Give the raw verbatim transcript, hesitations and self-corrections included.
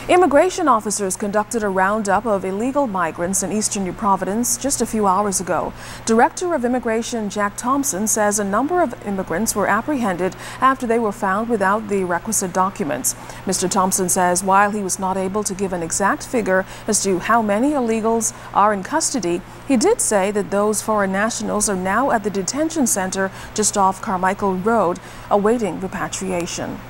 Immigration officers conducted a roundup of illegal migrants in eastern New Providence just a few hours ago. Director of Immigration Jack Thompson says a number of immigrants were apprehended after they were found without the requisite documents. Mister Thompson says while he was not able to give an exact figure as to how many illegals are in custody, he did say that those foreign nationals are now at the detention center just off Carmichael Road awaiting repatriation.